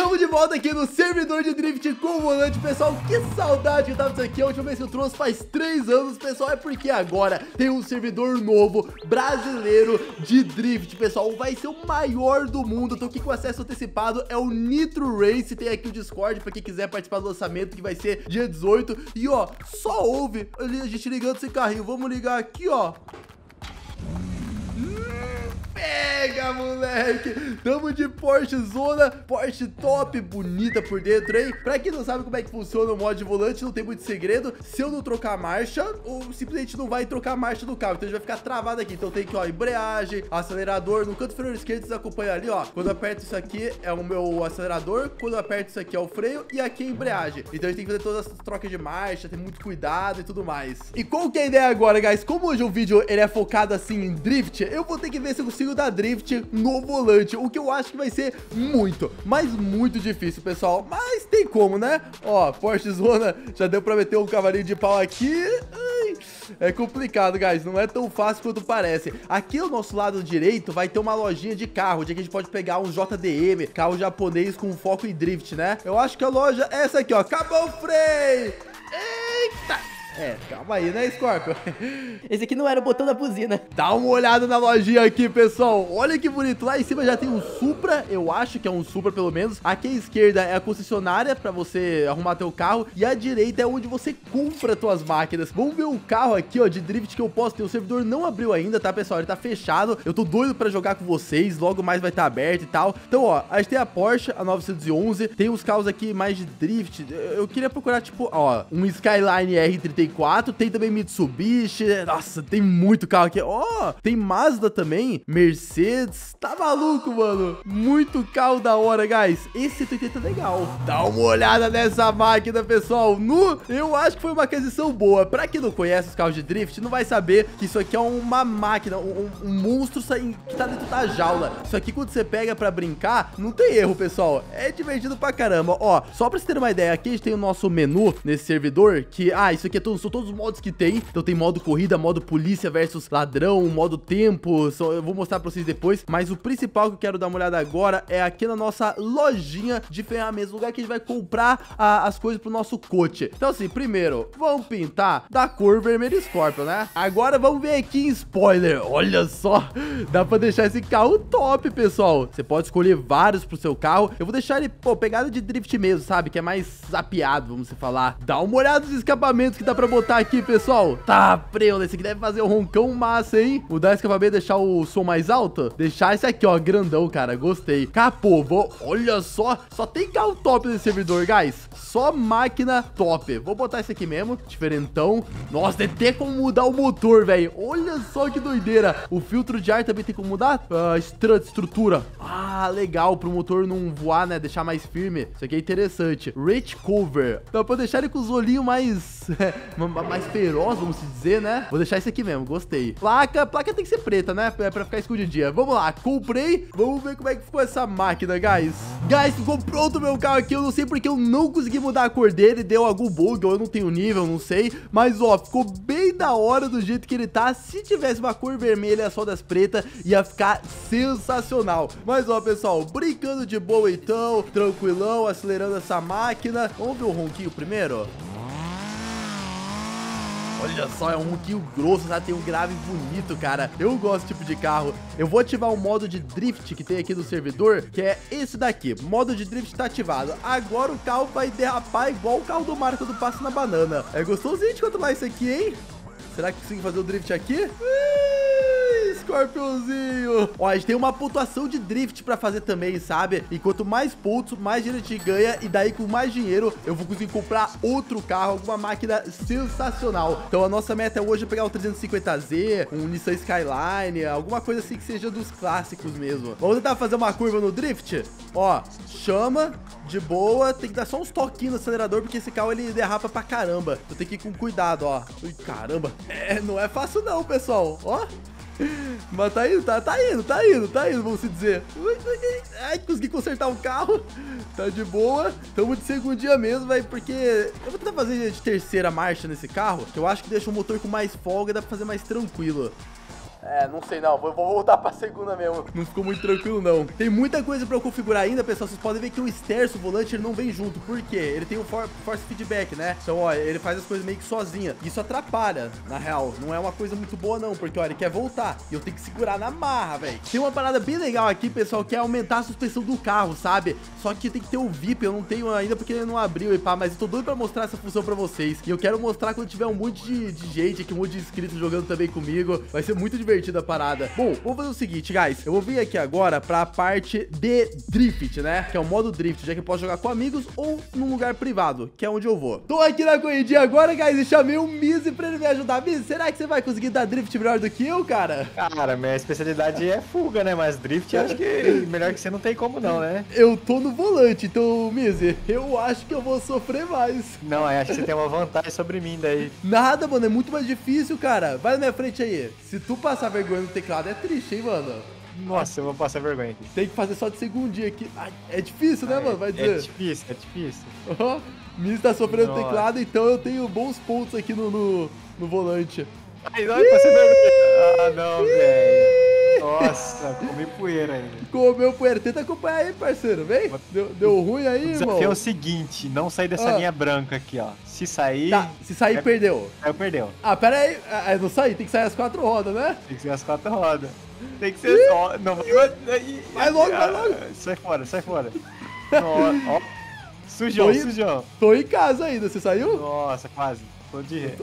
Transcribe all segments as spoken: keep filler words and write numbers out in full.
Tamo de volta aqui no servidor de drift com o volante, pessoal. Que saudade que eu tava disso aqui. A última vez que eu trouxe faz três anos, pessoal. É porque agora tem um servidor novo brasileiro de drift, pessoal. Vai ser o maior do mundo. Tô aqui com acesso antecipado. É o Nitro Race. Tem aqui o Discord pra quem quiser participar do lançamento, que vai ser dia dezoito. E ó, só ouve ali a gente ligando esse carrinho. Vamos ligar aqui, ó. Pega, moleque! Tamo de Porsche Zona, Porsche top, bonita por dentro, hein? Pra quem não sabe como é que funciona o modo de volante, não tem muito segredo. Se eu não trocar a marcha, ou simplesmente não vai trocar a marcha do carro, então ele vai ficar travado aqui. Então tem que, ó, embreagem, acelerador. No canto inferior esquerdo, vocês acompanham ali, ó. Quando eu aperto isso aqui, é o meu acelerador. Quando eu aperto isso aqui, é o freio. E aqui é a embreagem. Então a gente tem que fazer todas as trocas de marcha, ter muito cuidado e tudo mais. E qual que é a ideia agora, guys? Como hoje o vídeo, ele é focado, assim, em drift, eu vou ter que ver se eu consigo dar drift no volante, o que eu acho que vai ser muito, mas muito difícil, pessoal, mas tem como, né? Ó, Porsche Zona, já deu pra meter um cavalinho de pau aqui. Ai, é complicado, guys, não é tão fácil quanto parece. Aqui ao nosso lado direito vai ter uma lojinha de carro, onde a gente pode pegar um J D M, carro japonês com foco em drift, né? Eu acho que a loja é essa aqui, ó. Acabou o freio! Eita! É, calma aí, né, Scorpio? Esse aqui não era o botão da buzina. Dá uma olhada na lojinha aqui, pessoal. Olha que bonito. Lá em cima já tem um Supra. Eu acho que é um Supra, pelo menos. Aqui à esquerda é a concessionária pra você arrumar teu carro. E à direita é onde você compra tuas máquinas. Vamos ver o carro aqui, ó, de drift que eu posso ter. O servidor não abriu ainda, tá, pessoal? Ele tá fechado. Eu tô doido pra jogar com vocês. Logo mais vai estar aberto e tal. Então, ó, a gente tem a Porsche, a novecentos e onze. Tem os carros aqui mais de drift. Eu queria procurar, tipo, ó, um Skyline R trinta e quatro, tem também Mitsubishi, nossa, tem muito carro aqui, ó, oh, tem Mazda também, Mercedes, tá maluco, mano, muito carro da hora, guys, esse cento e oitenta é legal, dá uma olhada nessa máquina, pessoal, no, eu acho que foi uma aquisição boa, pra quem não conhece os carros de drift, não vai saber que isso aqui é uma máquina, um, um monstro que tá dentro da jaula, isso aqui quando você pega pra brincar, não tem erro, pessoal, é divertido pra caramba, ó, só pra você ter uma ideia, aqui a gente tem o nosso menu nesse servidor, que, ah, isso aqui é tudo, são todos os modos que tem, então tem modo corrida, modo polícia versus ladrão, modo tempo, só, eu vou mostrar pra vocês depois, mas o principal que eu quero dar uma olhada agora é aqui na nossa lojinha de ferramentas, lugar que a gente vai comprar a, as coisas pro nosso coche. Então assim, primeiro, vamos pintar da cor vermelho Scorpio, né? Agora vamos ver aqui em spoiler, olha só, dá pra deixar esse carro top, pessoal, você pode escolher vários pro seu carro, eu vou deixar ele, pô, pegada de drift mesmo, sabe, que é mais zapeado, vamos se falar. Dá uma olhada nos escapamentos que dá pra botar aqui, pessoal. Tá, preula, esse aqui deve fazer um roncão massa, hein? Mudar esse escapamento, deixar o som mais alto. Deixar esse aqui, ó, grandão, cara, gostei. Capô, vou... olha só, só tem carro top nesse servidor, guys. Só máquina top. Vou botar esse aqui mesmo, diferentão. Nossa, tem até como mudar o motor, velho. Olha só que doideira. O filtro de ar também tem como mudar? Uh, estrutura. Ah, legal, pro motor não voar, né, deixar mais firme. Isso aqui é interessante. Rate cover. Dá pra deixar ele com os olhinhos mais... mais feroz, vamos dizer, né? Vou deixar esse aqui mesmo, gostei. Placa, placa tem que ser preta, né? Pra, pra ficar escondidinha. Vamos lá, comprei. Vamos ver como é que ficou essa máquina, guys. Guys, ficou pronto o meu carro aqui. Eu não sei porque eu não consegui mudar a cor dele. Deu algum bug, ou eu não tenho nível, não sei. Mas, ó, ficou bem da hora do jeito que ele tá. Se tivesse uma cor vermelha, só das pretas, ia ficar sensacional. Mas, ó, pessoal, brincando de boa então, tranquilão, acelerando essa máquina. Vamos ver o ronquinho primeiro? Olha só, é um ronquinho grosso, tá? Tem um grave bonito, cara. Eu gosto desse tipo de carro. Eu vou ativar o modo de drift que tem aqui no servidor, que é esse daqui. Modo de drift tá ativado. Agora o carro vai derrapar igual o carro do Mario quando passa na banana. É gostosinho de controlar isso aqui, hein? Será que consigo fazer o drift aqui? Scorpionzinho. Ó, a gente tem uma pontuação de drift pra fazer também, sabe? E quanto mais pontos, mais dinheiro a gente ganha. E daí com mais dinheiro eu vou conseguir comprar outro carro, alguma máquina sensacional. Então a nossa meta hoje é pegar o trezentos e cinquenta Z, um Nissan Skyline, alguma coisa assim que seja dos clássicos mesmo. Vamos tentar fazer uma curva no drift? Ó, chama, de boa. Tem que dar só uns toquinhos no acelerador, porque esse carro ele derrapa pra caramba. Eu tenho que ir com cuidado, ó. Ui, caramba. É, não é fácil não, pessoal. Ó. Mas tá indo, tá, tá indo, tá indo, tá indo, vamos se dizer. Ai, consegui consertar o carro. Tá de boa. Tamo de segundinha mesmo, velho, porque eu vou tentar fazer de terceira marcha nesse carro, que eu acho que deixa o motor com mais folga e dá pra fazer mais tranquilo. É, não sei não, vou, vou voltar pra segunda mesmo. Não ficou muito tranquilo não. Tem muita coisa pra eu configurar ainda, pessoal. Vocês podem ver que o Sterzo, o volante, ele não vem junto. Por quê? Ele tem o for Force Feedback, né? Então, ó, ele faz as coisas meio que sozinha. Isso atrapalha, na real. Não é uma coisa muito boa não, porque, ó, ele quer voltar. E eu tenho que segurar na marra, velho. Tem uma parada bem legal aqui, pessoal, que é aumentar a suspensão do carro, sabe? Só que tem que ter o V I P. Eu não tenho ainda porque ele não abriu e pá, mas eu tô doido pra mostrar essa função pra vocês. E eu quero mostrar quando tiver um monte de, de gente aqui, um monte de inscritos jogando também comigo. Vai ser muito divertida a parada. Bom, vamos fazer o seguinte, guys. Eu vou vir aqui agora pra parte de Drift, né? Que é o modo Drift, já que eu posso jogar com amigos ou num lugar privado, que é onde eu vou. Tô aqui na corridinha agora, guys, e chamei o Mizi pra ele me ajudar. Mizi, será que você vai conseguir dar Drift melhor do que eu, cara? Cara, minha especialidade é fuga, né? Mas Drift eu acho que melhor que você não tem como não, né? Eu tô no volante, então, Mizi, eu acho que eu vou sofrer mais. Não, eu acho que você tem uma vantagem sobre mim daí. Nada, mano, é muito mais difícil, cara. Vai na minha frente aí. Se tu passar vergonha no teclado, é triste, hein, mano? Nossa, eu vou passar vergonha aqui. Tem que fazer só de segundinha aqui. Ai, é difícil, né, Ah, mano? Vai é, dizer. É difícil, é difícil. Ó, Miz tá sofrendo Nossa. teclado, então eu tenho bons pontos aqui no, no, no volante. Ai, não, passei vergonha. Ah, não, velho. Nossa, comi poeira ainda. Comeu poeira. Tenta acompanhar aí, parceiro. Vem. Deu, deu ruim aí, O irmão? desafio é o seguinte, não sair dessa Ah. linha branca aqui, ó. Se sair, Tá, se sair, é- perdeu. aí perdeu. Ah, pera aí. Ah, não sair, tem que sair as quatro rodas, né? Tem que ser as quatro rodas. Tem que ser só. Não vai. Vai logo, vai logo. Sai fora, sai fora. Nossa, ó. Sujão, Tô in- sujão. Tô em casa ainda. Você saiu? Nossa, quase. Tô de ré.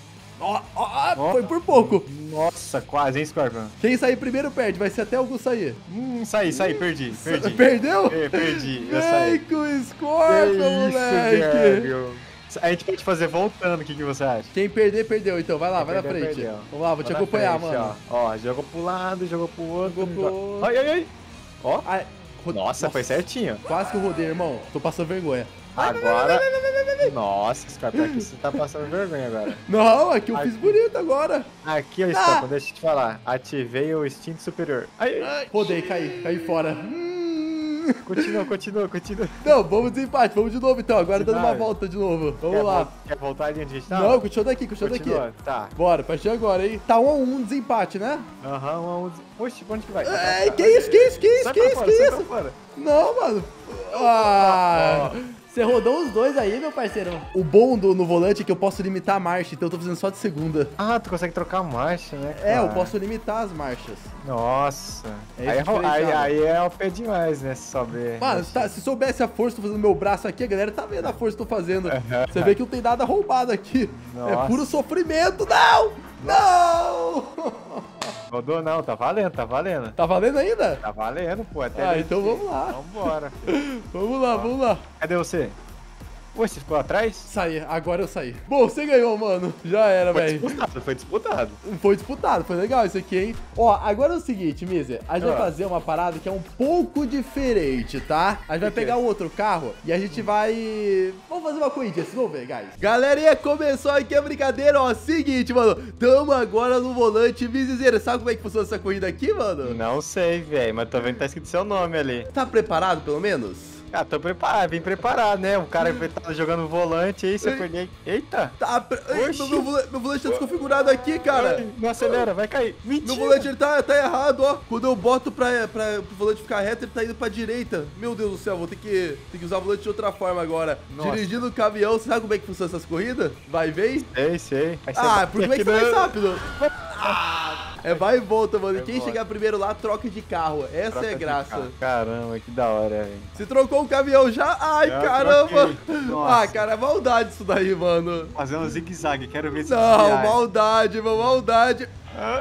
Ó, ó, ó, Ó. foi por pouco. Nossa, quase, hein, Scorpion? Quem sair primeiro perde. Vai ser até algum sair. Hum, saí, saí, perdi, perdi. Perdeu? É, perdi, eu Vem saí. com o Que Scorpion, isso, moleque. velho. A gente pode fazer voltando, o que, que você acha? Quem perder, perdeu. Então, vai lá, Quem vai na perder, frente. perdeu. Vamos lá, vou te Vai na acompanhar, frente, mano. Ó. Ó, jogou pro lado, jogou pro outro. Jogou pro outro. Ai, ai, ai. Ó, Ai, ro- nossa, foi certinho. Quase que eu rodei, irmão. Tô passando vergonha. Agora... Nossa, Scorpion, aqui você tá passando vergonha agora. Não, aqui eu Ai, fiz bonito agora. Aqui, ó, Ah. Scorpion, deixa eu te falar. Ativei o instinto superior. Ai, ai. Ai, rodei, caí, caí fora. Hum. Continua, continua, continua. Não, vamos desempate, vamos de novo então. Agora dando uma Vai. volta de novo. Vamos Quer lá. vol- Quer voltar ali onde a gente tá? Não, continua daqui, continua daqui. Continua, tá. Bora, a partir de agora, hein? Tá um a um, desempate, né? Aham, um, um... Oxe, pra onde que vai? Ei, que isso, que isso, que isso, Sai que pra isso, fora, que sai isso? pra fora. Não, mano. Ah... Você rodou os dois aí, meu parceiro. O bom do, no volante é que eu posso limitar a marcha, então eu tô fazendo só de segunda. Ah, tu consegue trocar a marcha, né, É, eu cara? posso limitar as marchas. Nossa. É aí, esse é, aí, diferencial. aí é o pé demais, né, se souber. Mano, se, tá- se soubesse a força que eu tô fazendo no meu braço aqui, a galera tá vendo a força que eu tô fazendo. Aham. Você vê que não tem nada roubado aqui. É Nossa. puro sofrimento. Não! Não! Rodou não, tá valendo, tá valendo. Tá valendo ainda? Tá valendo, pô, até Ah, descer. então vamos lá. Vambora, filho. Vamos lá, vamos lá. Cadê você? Pô, você ficou atrás? Saí, agora eu saí. Bom, você ganhou, mano. Já era, Foi velho. disputado, foi disputado. Foi disputado, foi legal isso aqui, hein? Ó, agora é o seguinte, Mizer. A gente vai Ah. fazer uma parada que é um pouco diferente, tá? A gente vai que pegar é? o outro carro e a gente vai... Vamos fazer uma corridinha, vocês vão ver, guys. Galerinha, começou aqui a brincadeira, ó. Seguinte, mano. Tamo agora no volante. Mizizeira, sabe como é que funciona essa corrida aqui, mano? Não sei, velho, mas tô vendo que tá escrito seu nome ali. Tá preparado, pelo menos? Ah, tô preparado, vim preparado, né? O cara que tava jogando volante aí, você Ei. perder. Eita! Tá... Pre... Ei, Oxi. meu, meu, volante, meu volante tá desconfigurado aqui, cara. Ai, não acelera, vai cair. Meu Mentira! volante ele tá, tá errado, ó. Quando eu boto pra, pra, pro volante ficar reto, ele tá indo pra direita. Meu Deus do céu, vou ter que, ter que usar o volante de outra forma agora. Nossa. Dirigindo o caminhão, você sabe como é que funciona essas corridas? Vai e vem? Sei, sei. Vai ser Ah, por que é que foi mais não- rápido? Ah, é vai e volta, mano. E Vai quem e volta. chegar primeiro lá, troca de carro. Essa Troca é de graça. carro. Caramba, que da hora, velho. Você trocou o caminhão já? Ai, Já caramba. troquei. Nossa. Ah, cara, é maldade isso daí, mano. Fazer um zigue-zague, quero ver se Não, desviar. maldade, mano, maldade. Ah,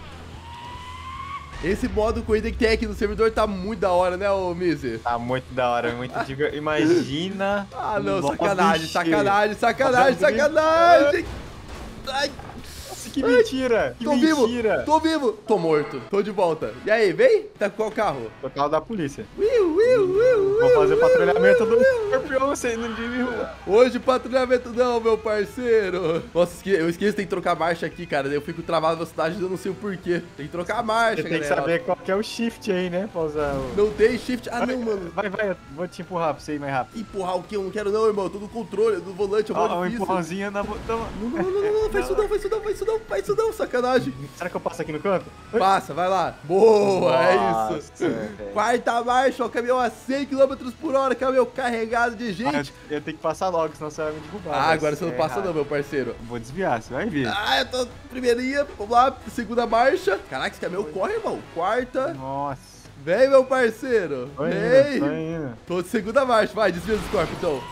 Esse modo corrida que tem aqui no servidor tá muito da hora, né, ô Mizi? Tá muito da hora, muito diver... Imagina. Ah, não, Nossa, sacanagem, bicho. sacanagem, sacanagem, Nossa, sacanagem. Ai, Nossa, que mentira. Que tô vivo, mentira. tô vivo. Tô morto, tô de volta. E aí, vem? Tá com qual carro? Tô carro da polícia. Ui, ui, Vou fazer o patrulhamento do escorpião, você não derruba. Hoje patrulhamento não, meu parceiro. Nossa, esque- eu esqueço, tem que trocar marcha aqui, cara. Daí eu fico travado na velocidade, eu não sei o porquê. Tem que trocar a marcha, Você tem que galera. saber qual que é o shift aí, né? Pra usar o... Não tem shift. Ah, não, mano. Vai, vai, eu vou te empurrar pra você ir mais rápido. Empurrar o quê? Eu não quero não, irmão. Eu tô no controle, do volante, é mó Ó, um difícil. empurrãozinho na botão. Não, não, não, não, não, faz isso não, faz isso não, faz isso não, faz isso não, sacanagem. Será que eu passo aqui no canto? Passa, vai lá. Boa, é Nossa, isso. velho. Quarta marcha, ó, caminhão a cem quilômetros por hora, caminhão carregado de Ah, gente. eu, eu tenho que passar logo, senão você vai me derrubar. Ah, vai agora você não ser passa errado. não, meu parceiro. Vou desviar, você vai ver. Ah, eu tô primeirinha, vamos lá, segunda marcha. Caraca, esse caminhão corre, irmão. Quarta, Nossa. vem, meu parceiro. Tô indo, Vem. tô indo. Tô de segunda marcha, vai, desvia do Scorpio, então.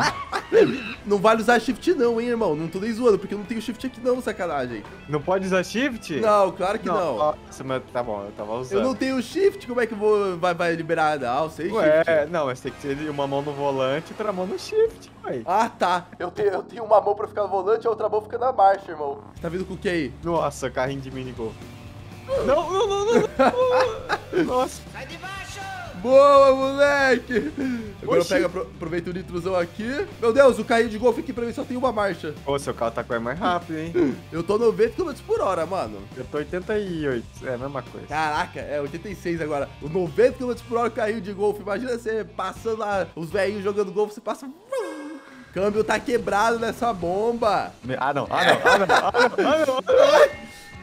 Não vale usar shift não, hein, irmão. Não tô nem zoando, porque eu não tenho shift aqui não, sacanagem. Não pode usar shift? Não, claro que não. Nossa, mas tá bom, eu tava usando. Eu não tenho shift, como é que eu vou, vai, vai liberar? Ah, eu sei Ué, shift. não, mas tem que ter uma mão no volante e outra mão no shift, ué. Ah, tá. Eu tenho, eu tenho uma mão pra ficar no volante e a outra mão fica na marcha, irmão. Você tá vindo com o que aí? Nossa, carrinho de minigolf. Não, não, não, não, não. Nossa. Boa, moleque! Agora Oxi. pega, apro- aproveita o nitrozão aqui. Meu Deus, o carrinho de golfe aqui pra mim só tem uma marcha. Ô, seu carro tá correndo mais rápido, hein? Eu tô noventa quilômetros por hora, mano. Eu tô oitenta e oito, é a mesma coisa. Caraca, é oitenta e seis agora. O noventa quilômetros por hora o carrinho de golfe. Imagina você passando lá, os velhinhos jogando golfe, você passa... Câmbio tá quebrado nessa bomba. Me- Ah, não, ah, não, ah, não, ah, não, ah, não, ah,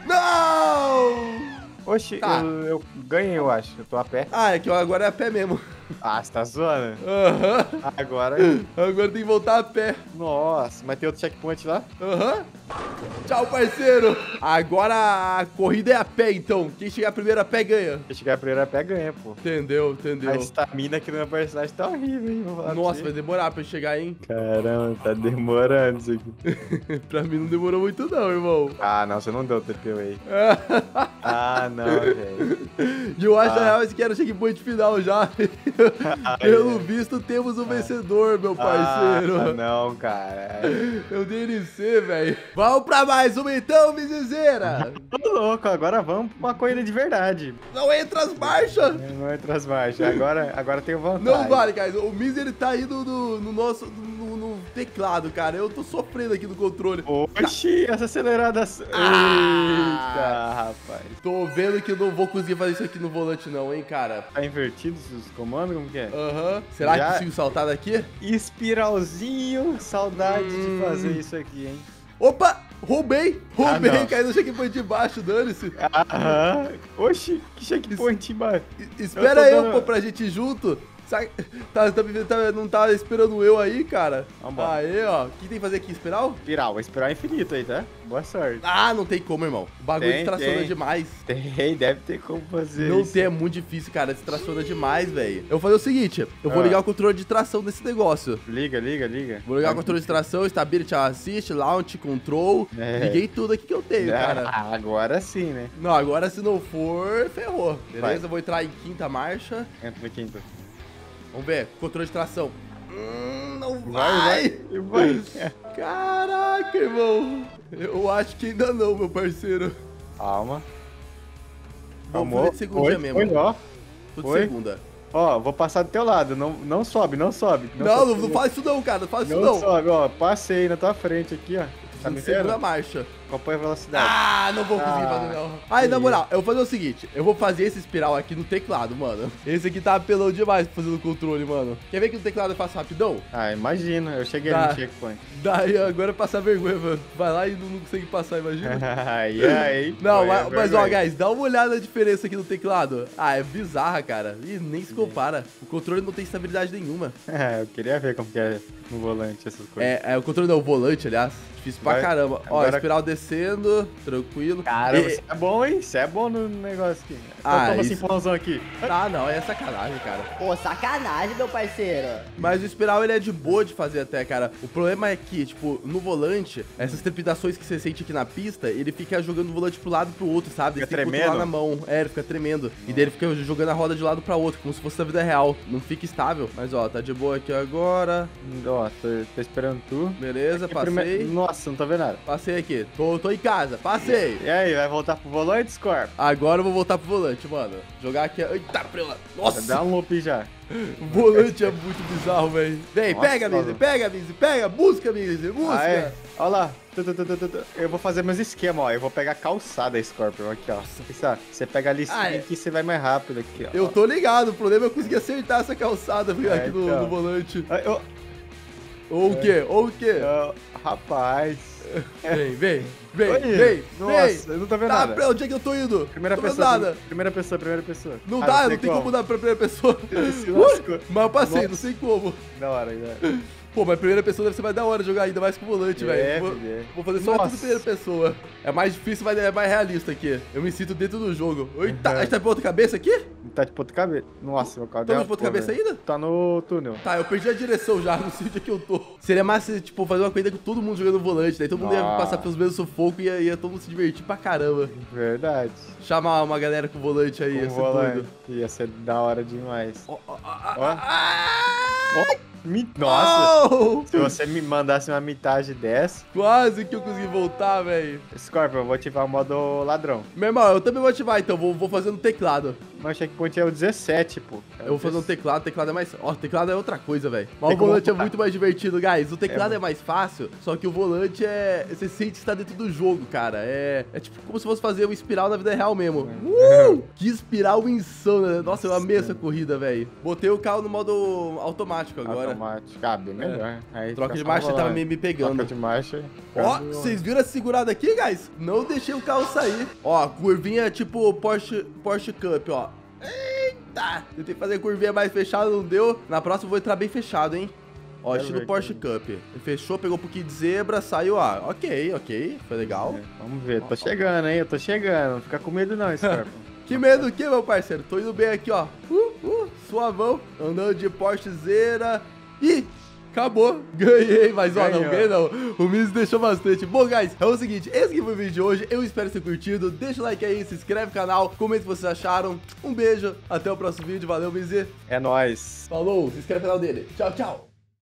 não. Não! Oxi, Tá. eu, eu ganhei, eu acho. Eu tô a pé. Ah, é que eu agora é a pé mesmo. Ah, você tá zoando? Aham. Agora. Agora tem que voltar a pé. Nossa, mas tem outro checkpoint lá? Aham. Tchau, parceiro. Agora a corrida é a pé, então. Quem chegar primeiro a pé ganha. Se chegar primeiro a pé, ganha, pô. Entendeu, entendeu. A estamina aqui no meu personagem tá horrível, hein? Vou falar pra Nossa, você. vai demorar pra chegar, hein? Caramba, tá demorando isso aqui. Pra mim não demorou muito não, irmão. Ah, não, você não deu o T P aí. Ah, não, velho. E eu acho, Ah. na real, esse que era o checkpoint final já. Ai, Pelo é. visto, temos um vencedor, meu parceiro. Ah, não, cara. Eu D N C, velho. Vamos pra mais uma então, Mizizeira. Tô louco, agora vamos pra uma corrida de verdade. Não entra as marchas. Não entra as marchas. Agora, agora tenho vantagem. Não vale, guys. O Miz, ele tá aí no, no, no nosso no, no teclado, cara. Eu tô sofrendo aqui no controle. Oxi, essa acelerada. Ah. Eita, rapaz. Tô vendo que eu não vou conseguir fazer isso aqui no volante não, hein, cara. Tá invertido os comandos? Como que é? Aham. Será que Já- consigo saltar daqui? Espiralzinho, saudade Hum. de fazer isso aqui, hein? Opa! Roubei! Roubei, Ah, não. caí no checkpoint de baixo, dane-se. Aham. Oxi, que checkpoint embaixo. E- Espera Eu tô eu, dando- pô, pra gente ir junto. Sabe- Tá, tá, tá- não tá esperando eu aí, cara? Vambora. Aí, ó. O que tem que fazer aqui? Espiral? Espiral, vou esperar infinito aí, tá? Boa sorte. Ah, não tem como, irmão. O bagulho Tem, distraciona tem. demais. Tem, deve ter como fazer Não isso. tem, é muito difícil, cara. Distraciona demais, velho. Eu vou fazer o seguinte: eu vou Ah. ligar o controle de tração nesse negócio. Liga, liga, liga. Vou ligar o controle de tração, Stability Assist, Launch, Control. É. Liguei tudo aqui que eu tenho, cara. Ah, agora sim, né? Não, agora se não for, ferrou. Beleza? Vai. Eu vou entrar em quinta marcha. Entra no quinto. Vamos ver, controle de tração. Hum, não Vai, vai. vai. vai. Caraca, irmão. Eu acho que ainda não, meu parceiro. Calma. Vamos Calma. fazer de segunda Foi, mesmo. Foi, ó. Tô de foi. segunda. Ó, vou passar do teu lado. Não, não sobe, não sobe. Não, sobe. não, não fala isso não, cara. Não fala isso Não não. sobe, ó. Passei na tua frente aqui, ó. Tá Tô me de segunda vendo? marcha. Acompanha a velocidade. Ah, não vou conseguir Ah, fazer não. Aí, na que moral, eu vou fazer o seguinte. Eu vou fazer esse espiral aqui no teclado, mano. Esse aqui tá apelão demais pra fazer no controle, mano. Quer ver que no teclado eu faço rapidão? Ah, imagina. Eu cheguei Tá. no checkpoint. Daí agora é passar vergonha, mano. Vai lá e não, não consegue passar, imagina. Ai, ai. Não, Foi, mas, é mas ó, vergonha. guys, dá uma olhada na diferença aqui no teclado. Ah, é bizarra, cara. Ih, nem se compara. O controle não tem estabilidade nenhuma. É, eu queria ver como que é no volante essas coisas. É, é o controle não, o volante, aliás. Difícil pra Vai- caramba. Ó, agora- espiral descendo, tranquilo. Cara, E- você é bom, hein? Você é bom no negócio aqui. Então Ah, toma esse isso- empurrãozão aqui. Ah, não, é sacanagem, cara. Pô, sacanagem, meu parceiro. Mas o espiral, ele é de boa de fazer até, cara. O problema é que, tipo, no volante, essas trepidações que você sente aqui na pista, ele fica jogando o volante pro lado e pro outro, sabe? Fica Você tem que controlar tremendo? na mão. É, ele fica tremendo. E daí ele fica jogando a roda de lado pra outro, como se fosse na vida real. Não fica estável. Mas, ó, tá de boa aqui agora. Ó, tô, tô esperando tu. Beleza, Aqui, prime- passei. Nossa, não tô vendo nada. Passei aqui. Tô Tô, tô em casa, passei. E aí, vai voltar pro volante, Scorpio? Agora eu vou voltar pro volante, mano. Jogar aqui. Eita, prela. Nossa. Dá um loop já. O volante é muito bizarro, velho. Vem, Nossa, pega, Mizzy, mano. pega, Mizzy, pega. Busca, Mizzy, busca. Aí, olha lá. Tu, tu, tu, tu, tu, tu. Eu vou fazer meus esquemas, ó. Eu vou pegar a calçada, Scorpion, aqui, ó. Isso, ó. Você pega a listinha Ah, é. aqui, você vai mais rápido aqui, ó. Eu tô ligado, o problema é eu conseguir acertar essa calçada aqui É, no, então. no volante. Ah, eu- Ou o quê? Ou o quê? eu- rapaz. Vem, vem, vem, Oi, vem, nossa, vem. eu não tô vendo Tá, nada. pra onde é que eu tô indo? Primeira tô vendo pessoa, nada. primeira pessoa, primeira pessoa. Não Ah, dá, sei não tem como mudar pra primeira pessoa. Se lascou. Uh, mas eu passei, Nossa. não sei como. Da hora, né? Pô, mas primeira pessoa deve ser mais da hora jogar ainda mais com o volante, É, velho. Vou, filho, é. vou fazer só Nossa. tudo em primeira pessoa. É mais difícil, mas é mais realista aqui. Eu me sinto dentro do jogo. Eita, Uhum. a gente tá pra outra cabeça aqui? Tá de ponta cabeça. Nossa, meu carro Estamos de ponta cabeça ainda? Tá no túnel. Tá, eu perdi a direção já, não sei onde é que eu tô. Seria massa, tipo, fazer uma corrida com todo mundo jogando volante, daí todo mundo ia Nossa. passar pelos mesmos sufocos e ia, ia todo mundo se divertir pra caramba. Verdade. Chamar uma galera com volante aí, ia Com ser volante. doido. Ia ser da hora demais. Ó, ó, ó, ó, Ó. ah! Ó, mi- Nossa! Oh! Se você me mandasse uma mitagem dessa, Quase que eu consegui voltar, velho. Scorpion, eu vou ativar o modo ladrão. Meu irmão, eu também vou ativar, então. Vou, vou fazer no teclado. Meu checkpoint é o dezessete, pô. É o Eu vou fazer no dezessete. teclado. Teclado é mais... Ó, teclado é outra coisa, velho. Mas Tem o como volante é botar. muito mais divertido, guys. O teclado é, É, mais fácil, só que o volante é... Você sente que está dentro do jogo, cara. É... É tipo como se fosse fazer um espiral na vida real mesmo. Uh! Que espiral insano, né? Nossa, eu amei essa corrida, velho. Botei o carro no modo automático agora. Automático. Ah, bem melhor. Aí Troca fica de só marcha no tava volante. meio me pegando. Troca de marcha. Ó, vocês viram essa segurada aqui, guys? Não deixei o carro sair. Ó, curvinha tipo Porsche, Porsche Cup, ó. Eita! Tentei fazer curvinha mais fechada, não deu. Na próxima eu vou entrar bem fechado, hein? Ó, Quero estilo ver, Porsche Cup. Fechou, pegou um pouquinho de zebra, saiu, ó. Ok, ok. Foi legal. É, vamos ver, tô chegando, hein? Eu tô chegando. Não fica com medo não, Scorpion. Que medo do que, meu parceiro? Tô indo bem aqui, ó. Uh, uh, suavão. Andando de Porschezeira. Ih! Acabou, ganhei, mas ó, não Ganhou. ganhei não, o Miz deixou bastante. Bom, guys, é o seguinte, esse aqui foi o vídeo de hoje, eu espero ter curtido, deixa o like aí, se inscreve no canal, comenta o que vocês acharam, um beijo, até o próximo vídeo, valeu, Miz, É nóis. falou, se inscreve no canal dele, tchau, tchau.